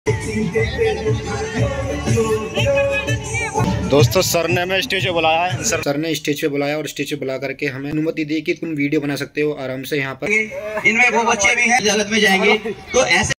दोस्तों सर ने हमें स्टेज पे बुलाया है। सर ने स्टेज पे बुलाया और स्टेज पे बुला करके हमें अनुमति दी कि तुम वीडियो बना सकते हो आराम से यहाँ पर। इनमें वो बच्चे भी हैं अदालत में जाएंगे तो ऐसे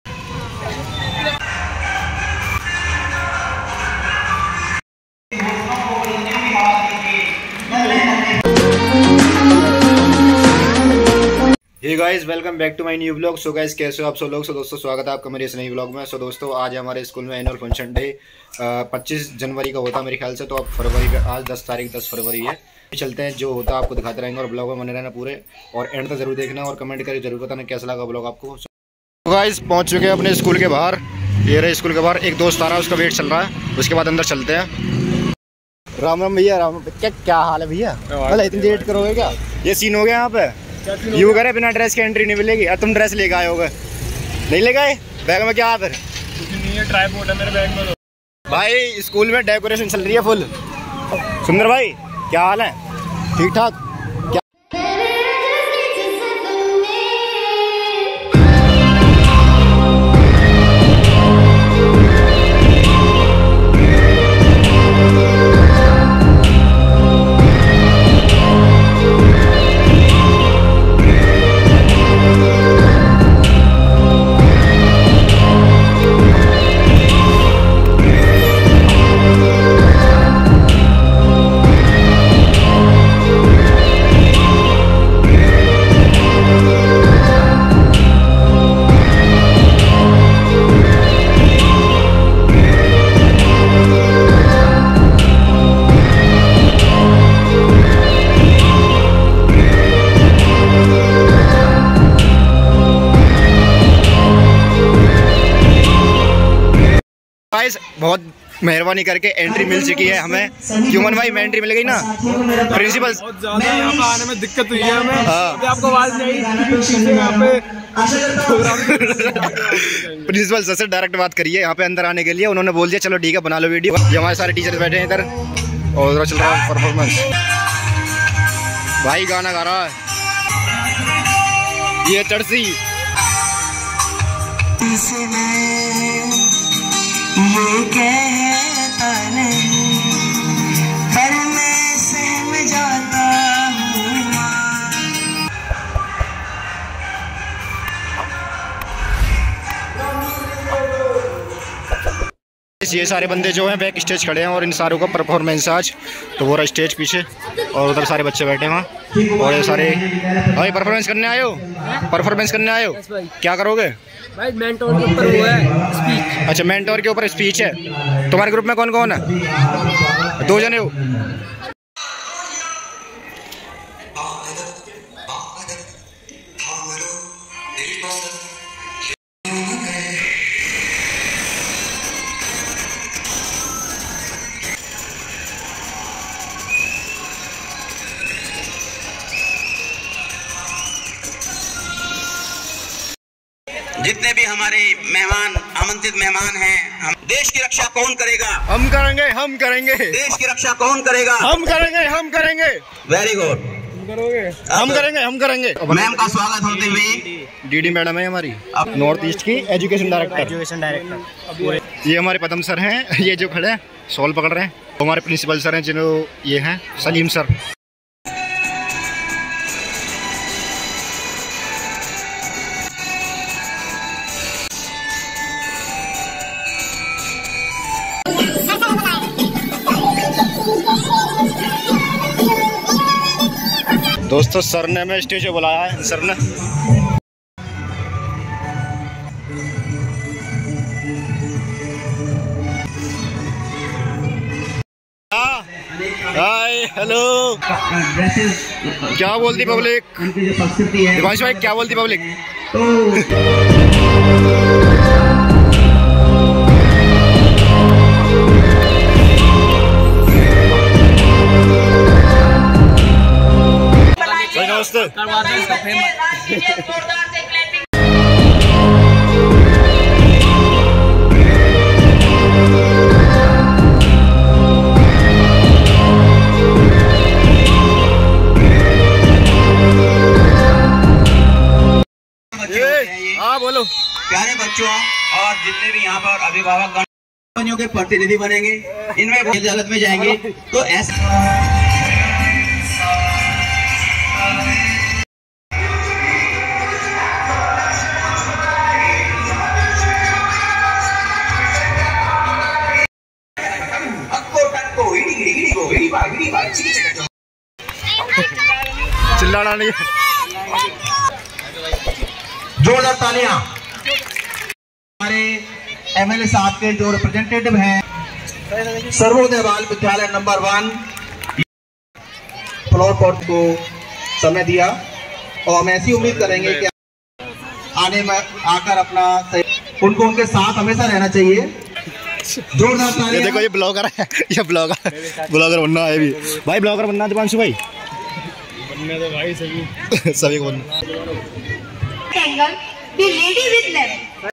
hey guys, welcome back to my new vlog. So guys, कैसे हो आप सब लोग? सो दोस्तों स्वागत है आपका मेरे इस नई व्लॉग में। सो दोस्तों आज हमारे स्कूल में एनुअल फंक्शन डे 25 जनवरी का होता है मेरे ख्याल से। तो अब फरवरी का आज 10 फरवरी है। चलते हैं, जो होता है आपको दिखाते रहेंगे और ब्लॉग में बने रहना पूरे और एंड तक जरूर देखना और कमेंट करके जरूर बताना कैसा लगा ब्लॉग आपको। तो गाइस पहुँच चुके हैं अपने स्कूल के बाहर। ये रहे स्कूल के बाहर, एक दोस्त आ रहा है, उसका वेट चल रहा है। उसके बाद अंदर चलते हैं। राम राम भैया। राम क्या हाल है भैया? इतनी लेट करोगे क्या? ये सीन हो गया यहाँ पे। यू करे बिना ड्रेस के एंट्री नहीं मिलेगी। तुम ड्रेस लेके आए होगे? नहीं लेके आए? बैग में क्या फिर? कुछ नहीं है, ट्राइपॉड है मेरे बैग में। भाई स्कूल में डेकोरेशन चल रही है फुल। सुंदर भाई क्या हाल है? ठीक ठाक? बहुत मेहरबानी करके एंट्री मिल चुकी है हमें। क्यूमन भाई में एंट्री मिल गई ना? प्रिंसिपल बहुत ज्यादा यहाँ पे आने में दिक्कत हुई है हमें। हाँ। आपको आवाज नहीं यहाँ पे प्रिंसिपल सर से डायरेक्ट बात करिए यहाँ पे अंदर आने के लिए। उन्होंने बोल दिया चलो ठीक है बना लो वीडियो। ये हमारे सारे टीचर्स बैठे हैं इधर और उधर चल रहा है परफॉर्मेंस। भाई गाना गा रहा है ये चर्सी। ये कहता नहीं पर मैं सहम जाता हूँ। ये सारे बंदे जो हैं बैक स्टेज खड़े हैं और इन सारों का परफॉर्मेंस आज। तो वो रहा स्टेज पीछे और उधर सारे बच्चे बैठे हैं वहाँ। और ये सारे भाई परफॉर्मेंस करने आए हो? परफॉर्मेंस करने आए हो? क्या करोगे भाई? मेंटोर के ऊपर वो है स्पीच। अच्छा, मेंटोर के ऊपर स्पीच है। तुम्हारे ग्रुप में कौन कौन है? 2 जने हो? जितने भी हमारे मेहमान आमंत्रित मेहमान हैं, हम देश की रक्षा कौन करेगा? हम करेंगे, हम करेंगे। देश की रक्षा कौन करेगा? हम करेंगे, हम करेंगे। वेरी गुड, हम करेंगे, हम करेंगे। मैम का स्वागत होते हुए डीडी मैडम है हमारी, नॉर्थ ईस्ट की एजुकेशन डायरेक्टर। ये हमारे पदम सर हैं, ये जो खड़े हैं शॉल पकड़ रहे हैं। हमारे प्रिंसिपल सर हैं जिन्होंने ये हैं सलीम सर। दोस्तों सर ने हमें स्टेज पे बुलाया है। सर ने हाय हेलो। क्या बोलती पब्लिक? दिवांश भाई क्या बोलती पब्लिक? नमस्ते। हाँ बोलो। प्यारे बच्चों और जितने भी यहाँ पर अभिभावक कंपनियों के प्रतिनिधि बनेंगे, इनमें अदालत में जाएंगे तो ऐसा चिल्लाना नहीं। जोरदार तालियां हमारे एमएलए साहब के जो रिप्रेजेंटेटिव हैं सर्वोदय बाल विद्यालय नंबर 1 फ्लोर कोर्ट को समय दिया और हम ऐसी उम्मीद करेंगे कि आने में आकर अपना उनको उनके साथ हमेशा रहना चाहिए। जोरदार तालियां। ये देखो ये ब्लॉगर है, ये ब्लॉगर बनना है भी भाई, ब्लॉगर बनना है दिपांशु भाई, बनने तो भाई सभी को बनना। Angle, the lady with left.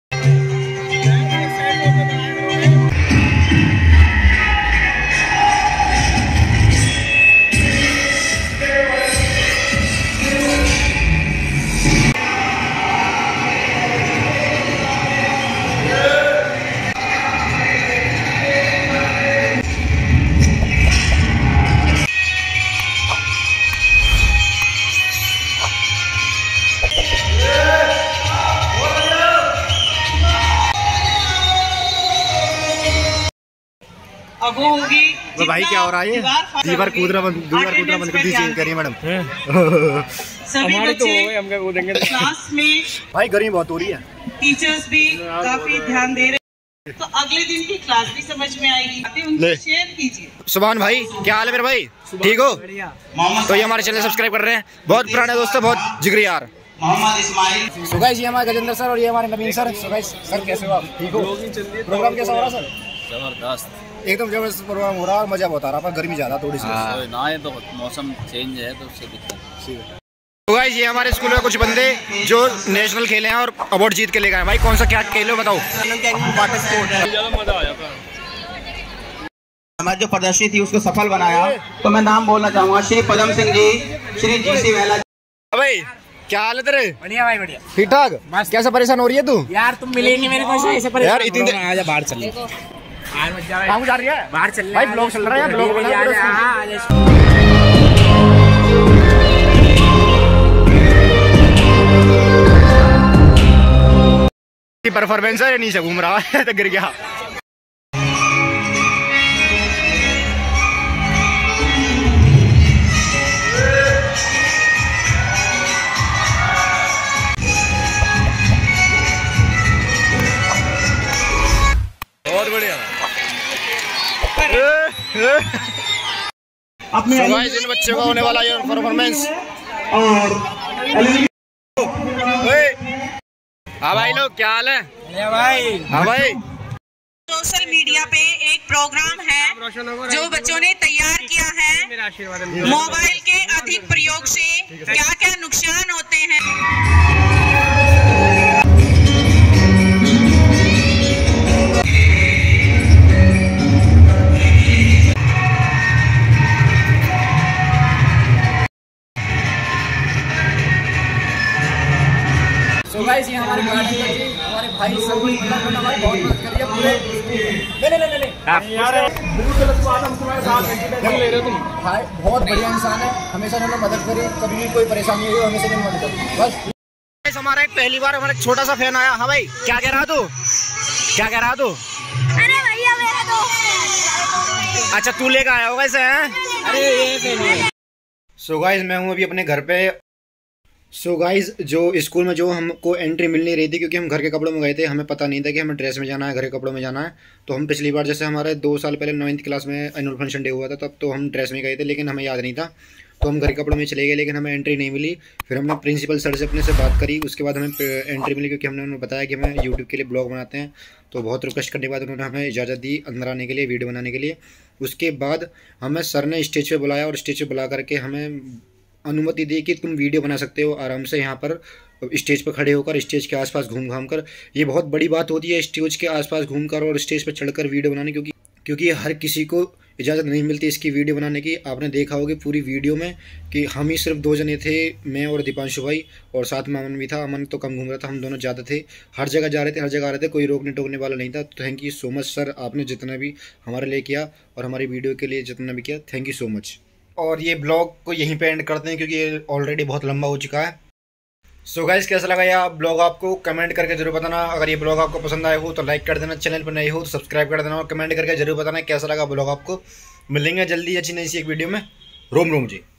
अब वो होगी वो भाई क्या हो रहा है, ये दीवार कूदना बंद कर दीजिए करिए मैडम। सभी बच्चे हम क्या कूदेंगे क्लास में, भाई गर्मी बहुत हो रही है, टीचर्स भी काफी ध्यान दे रहे हैं, तो अगले दिन की क्लास भी समझ में आएगी, उनसे शेयर कीजिए। सुभान भाई क्या हाल है मेरे भाई, ठीक हो? तो ये हमारे चैनल सब्सक्राइब कर रहे हैं, बहुत पुराने दोस्त, बहुत जिगरी यार। मोहम्मद इस्माइल। सो गाइस ये हमारे गजेंद्र सर और ये हमारे Naveen sir. So guys sir कैसे हो आप, ठीक हो? प्रोग्राम कैसा हो रहा सर? जबरदस्त, एकदम जबरदस्त प्रोग्राम हो रहा है, मजा बहुत आ रहा है, पर गर्मी ज्यादा थोड़ी सी ना है तो मौसम चेंज है तो उससे दिक्कत। तो गाइस ये हमारे स्कूल में कुछ बंदे जो नेशनल खेले हैं और अवार्ड जीत के लेकर आए। भाई कौन सा क्या खेल हो बताओ? ज्यादा मजा आ जाता है। हमारी जो प्रदर्शनी थी उसको सफल बनाया, तो मैं नाम बोलना चाहूंगा श्री पदम सिंह जी, श्री जीसी वेला। भाई क्या हाल है तेरे? बढ़िया भाई बढ़िया, ठीक ठाक। कैसा परेशान हो रही है तू? यार तुम मिलेंगे मेरे को ऐसे परेशान यार इतनी देर आजा बाहर चल, कहाँ जा रही है? बाहर चल भाई ब्लॉग चल रहा है, ब्लॉग परफॉर्मेंस है, नीचे घूम रहा है तो गिर गया। बहुत बढ़िया। अपने इन बच्चों का होने वाला ये परफॉर्मेंस। हाँ भाई लोग क्या हाल है? भाई हाँ भाई सोशल मीडिया पे एक प्रोग्राम है जो बच्चों ने तैयार किया है, मोबाइल के अधिक प्रयोग से क्या क्या नुकसान होते हैं। तो गाइस ये हमारे हमारे भाई सब हमारी बहुत मदद करी है पूरे। ले ले रहे हो तुम भाई, बहुत बढ़िया इंसान है, हमेशा उन्होंने मदद करी, कभी भी कोई परेशानी हुई हमेशा उन्होंने मदद करी बस। हमारा एक पहली बार हमारा छोटा सा फैन आया। हाँ भाई क्या कह रहा तू, क्या कह रहा तू? अरे भैया मेरा दोस्त। अच्छा तू लेकर आया होगा इसे हैं? अरे ये सो गाइस मैं हूँ अभी अपने घर पे। सो गाइस जो स्कूल में जो हमको एंट्री मिल नहीं रही थी क्योंकि हम घर के कपड़ों में गए थे, हमें पता नहीं था कि हमें ड्रेस में जाना है, घर के कपड़ों में जाना है। तो हम पिछली बार जैसे हमारे 2 साल पहले 9वीं क्लास में एनुअल फंक्शन डे हुआ था, तब तो हम ड्रेस में गए थे, लेकिन हमें याद नहीं था, तो हम घर के कपड़ों में चले गए, लेकिन हमें एंट्री नहीं मिली। फिर हमने प्रिंसिपल सर से अपने से बात करी, उसके बाद हमें एंट्री मिली क्योंकि हमने उन्हें बताया कि हमें यूट्यूब के लिए ब्लॉग बनाते हैं। तो बहुत रिक्वेस्ट करने के बाद उन्होंने हमें इजाज़त दी अंदर आने के लिए, वीडियो बनाने के लिए। उसके बाद हमें सर ने स्टेज पे बुलाया और स्टेज पे बुला करके हमें अनुमति दी कि तुम वीडियो बना सकते हो आराम से यहाँ पर स्टेज पर खड़े होकर, स्टेज के आसपास घूम घाम कर। ये बहुत बड़ी बात होती है स्टेज के आसपास घूमकर और स्टेज पर चढ़कर वीडियो बनाने, क्योंकि हर किसी को इजाज़त नहीं मिलती इसकी वीडियो बनाने की। आपने देखा होगी पूरी वीडियो में कि हम ही सिर्फ 2 जने थे, मैं और दीपांशु भाई, और साथ में अमन भी था। अमन तो कम घूम रहा था, हम दोनों ज़्यादा थे, हर जगह जा रहे थे, हर जगह आ रहे थे, कोई रोकने टोकने वाला नहीं था। तो thank you so much sir, आपने जितना भी हमारे लिए किया और हमारी वीडियो के लिए जितना भी किया, थैंक यू सो मच। और ये ब्लॉग को यहीं पे एंड करते हैं क्योंकि ये ऑलरेडी बहुत लंबा हो चुका है। सो गाइस, कैसा लगा यह ब्लॉग आपको कमेंट करके जरूर बताना। अगर ये ब्लॉग आपको पसंद आया हो तो लाइक कर देना, चैनल पर नए हो तो सब्सक्राइब कर देना और कमेंट करके जरूर बताना कैसा लगा ब्लॉग आपको। मिलेंगे जल्दी अच्छी नई सी एक वीडियो में। रोम रोम जी।